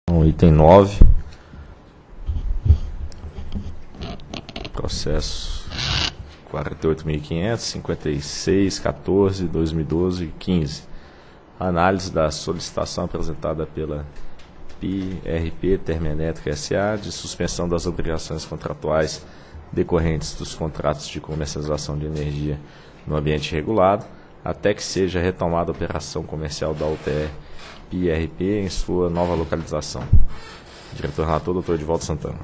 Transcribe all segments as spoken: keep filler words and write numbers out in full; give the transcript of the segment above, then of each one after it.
Então, item nove. Processo quarenta e oito mil e quinhentos, cinquenta e seis, quatorze, dois mil e doze, quinze. Análise da solicitação apresentada pela P R P Termoelétrica S A de suspensão das obrigações contratuais decorrentes dos contratos de comercialização de energia no ambiente regulado, até que seja retomada a operação comercial da U T E P R P em sua nova localização. Diretor-relator, doutor Edivaldo Santana.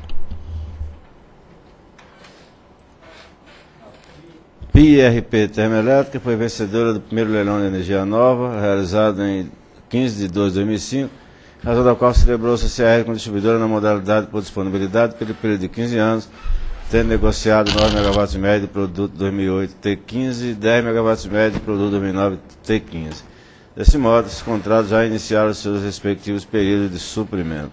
P R P Termoelétrica foi vencedora do primeiro leilão de energia nova, realizado em quinze de dois de dois mil e cinco, razão da qual celebrou o C C A R com distribuidora na modalidade por disponibilidade pelo período de quinze anos, tendo negociado nove megawatts médio de produto dois mil e oito T quinze e dez megawatts médio de produto dois mil e nove T quinze. Desse modo, esses contratos já iniciaram seus respectivos períodos de suprimento.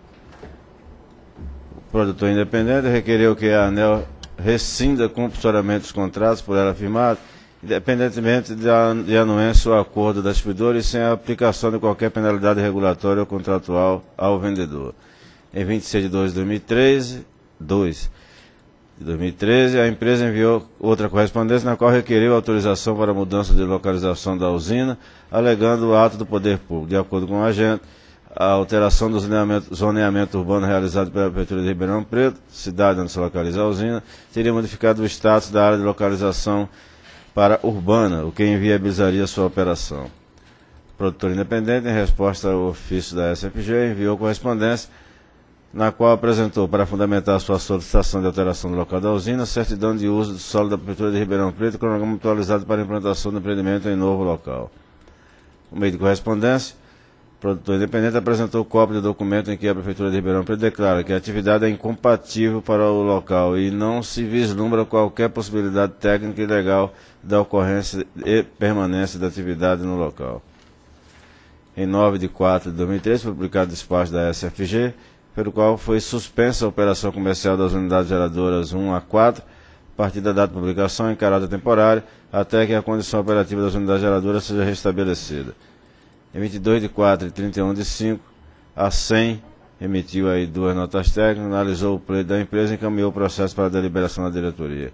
O produtor independente requereu que a ANEEL rescinda compulsoriamente os contratos por ela firmados, independentemente de anuência ou acordo da distribuidora e sem a aplicação de qualquer penalidade regulatória ou contratual ao vendedor. Em vinte e seis de dois de dois mil e treze, dois de dois mil e treze, a empresa enviou outra correspondência na qual requeriu autorização para a mudança de localização da usina, alegando o ato do poder público. De acordo com o agente, a alteração do zoneamento, zoneamento urbano realizado pela Prefeitura de Ribeirão Preto, cidade onde se localiza a usina, teria modificado o status da área de localização para urbana, o que inviabilizaria sua operação. O produtor independente, em resposta ao ofício da S F G, enviou correspondência na qual apresentou, para fundamentar sua solicitação de alteração do local da usina, certidão de uso do solo da Prefeitura de Ribeirão Preto e cronograma atualizado para a implantação do empreendimento em novo local. No meio de correspondência, o produtor independente apresentou cópia do documento em que a Prefeitura de Ribeirão Preto declara que a atividade é incompatível para o local e não se vislumbra qualquer possibilidade técnica e legal da ocorrência e permanência da atividade no local. Em nove de quatro de dois mil e treze, foi publicado o despacho da S F G, pelo qual foi suspensa a operação comercial das unidades geradoras um a quatro, a partir da data de publicação em caráter temporário, até que a condição operativa das unidades geradoras seja restabelecida. Em vinte e dois de quatro e trinta e um de cinco, a S E M emitiu aí duas notas técnicas, analisou o pleito da empresa e encaminhou o processo para a deliberação da diretoria.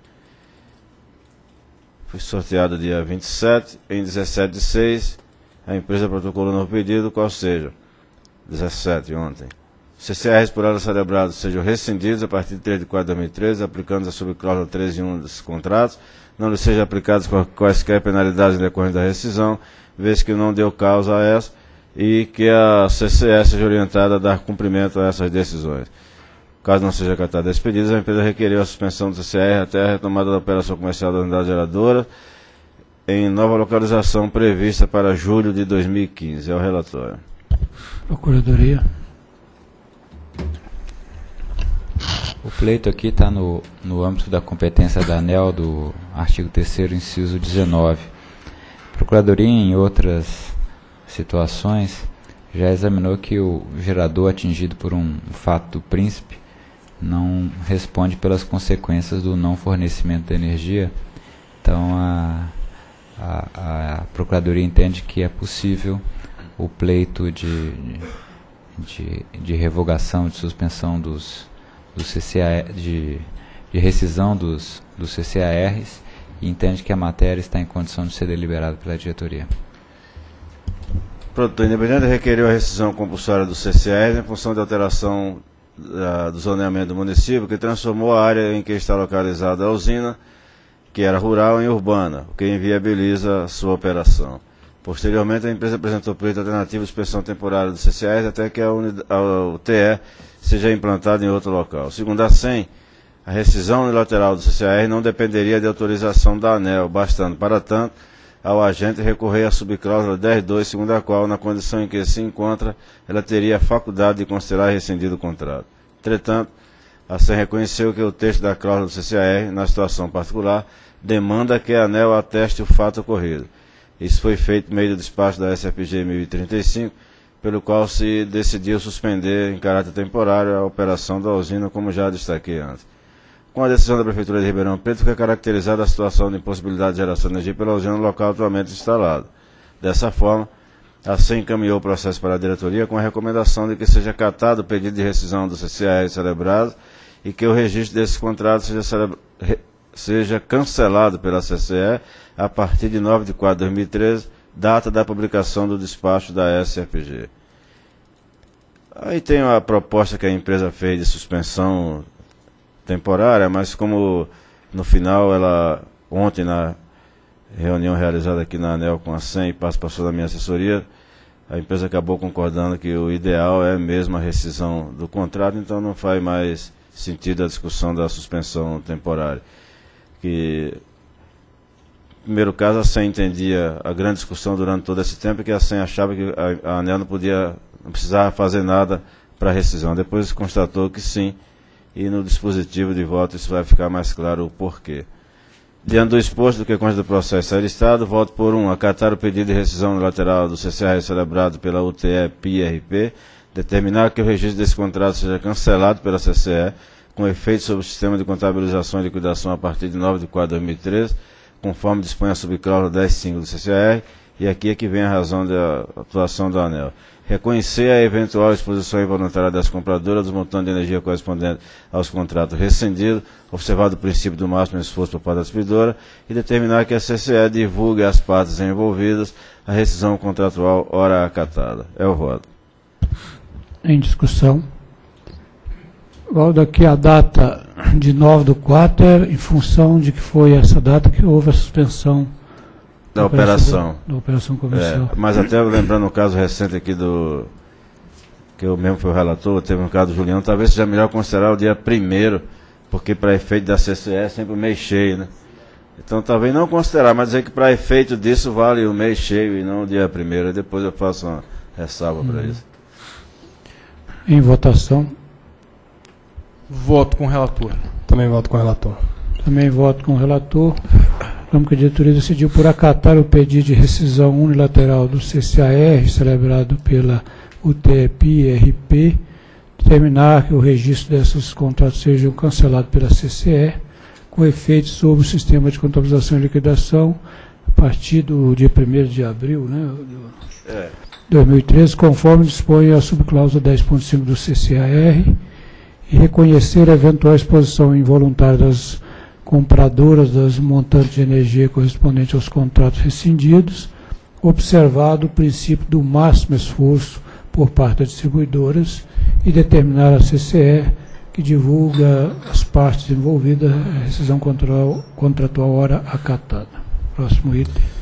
Foi sorteado dia vinte e sete, em dezessete de seis, a empresa protocolou um novo pedido, qual seja, dezessete, ontem. C C Rs por ela celebrados sejam rescindidos a partir de três de quatro de dois mil e treze, aplicando a subcláusula treze e um dos contratos, não lhes sejam aplicadas quaisquer penalidades em decorrência da rescisão, vez que não deu causa a essa, e que a C C E seja orientada a dar cumprimento a essas decisões. Caso não seja acatado esses pedidos, a empresa requeriu a suspensão do C C R até a retomada da operação comercial da unidade geradora, em nova localização prevista para julho de dois mil e quinze. É o relatório. Procuradoria. O pleito aqui está no, no âmbito da competência da ANEEL, do artigo terceiro, inciso dezenove. A Procuradoria, em outras situações, já examinou que o gerador atingido por um fato do príncipe não responde pelas consequências do não fornecimento de energia. Então, a, a, a Procuradoria entende que é possível o pleito de, de, de revogação, de suspensão dos, dos C C A, de, de rescisão dos, dos C C A Rs, e entende que a matéria está em condição de ser deliberada pela diretoria. O produtor independente requeriu a rescisão compulsória do C C A R em função de alteração uh, do zoneamento do município, que transformou a área em que está localizada a usina, que era rural, em urbana, o que inviabiliza a sua operação. Posteriormente, a empresa apresentou pleito alternativo de suspensão temporária do C C A R até que a, a U T E seja implantada em outro local. Segundo a S E M, a rescisão unilateral do C C A R não dependeria de autorização da ANEEL, bastando, para tanto, ao agente recorrer à subcláusula dez ponto dois, segundo a qual, na condição em que se encontra, ela teria a faculdade de considerar rescindido o contrato. Entretanto, a S E M reconheceu que o texto da cláusula do C C A R, na situação particular, demanda que a ANEEL ateste o fato ocorrido. Isso foi feito por meio do despacho da S F G mil e trinta e cinco, pelo qual se decidiu suspender em caráter temporário a operação da usina, como já destaquei antes. Com a decisão da Prefeitura de Ribeirão Preto, foi caracterizada a situação de impossibilidade de geração de energia pela usina no local atualmente instalado. Dessa forma, Assim, encaminhou o processo para a diretoria com a recomendação de que seja acatado o pedido de rescisão do C C A R celebrado e que o registro desses contratos seja, celebra... seja cancelado pela C C E a partir de nove de quatro de dois mil e treze, data da publicação do despacho da S F G. Aí tem a proposta que a empresa fez de suspensão temporária, mas como no final ela, ontem na reunião realizada aqui na ANEEL com a S E M e participação da minha assessoria, a empresa acabou concordando que o ideal é mesmo a rescisão do contrato, então não faz mais sentido a discussão da suspensão temporária. Que, no primeiro caso, a S E M entendia a grande discussão durante todo esse tempo, que a S E M achava que a, a ANEEL não podia, não precisava fazer nada para a rescisão. Depois constatou que sim, e no dispositivo de voto isso vai ficar mais claro o porquê. Diante do exposto do que consta do processo a listado, voto por um, acatar o pedido de rescisão unilateral do C C A R celebrado pela U T E P I R P, determinar que o registro desse contrato seja cancelado pela C C E, com efeito sobre o sistema de contabilização e liquidação a partir de nove de quatro de dois mil e treze, conforme dispõe a subcláusula dez ponto cinco do C C A R, e aqui é que vem a razão da atuação da ANEEL. Reconhecer a eventual exposição involuntária das compradoras dos montantes de energia correspondentes aos contratos rescindidos, observado o princípio do máximo esforço por parte da distribuidora, e determinar que a C C E divulgue às partes envolvidas a rescisão contratual ora acatada. É o voto. Em discussão. Daqui a data de nove do quatro é em função de que foi essa data que houve a suspensão da operação. Da, da operação comercial. É, mas até lembrando o caso recente aqui do, que eu mesmo fui o relator, teve um caso do Julião, talvez seja melhor considerar o dia primeiro, porque para efeito da C C E é sempre o mês cheio, né? Então talvez não considerar, mas dizer que para efeito disso vale o mês cheio e não o dia primeiro, e depois eu faço uma ressalva para isso. Em votação. Voto com o relator. Também voto com o relator. Também voto com o relator. Como que a diretoria decidiu por acatar o pedido de rescisão unilateral do C C A R, celebrado pela U T E P I R P, determinar que o registro desses contratos sejam cancelados pela C C E, com efeito sobre o sistema de contabilização e liquidação, a partir do dia primeiro de abril, né, de é. dois mil e treze, conforme dispõe a subcláusula dez ponto cinco do C C A R, e reconhecer a eventual exposição involuntária das compradoras das montantes de energia correspondentes aos contratos rescindidos, observado o princípio do máximo esforço por parte das distribuidoras e determinar a C C E que divulga as partes envolvidas a rescisão contratual, contratual hora acatada. Próximo item.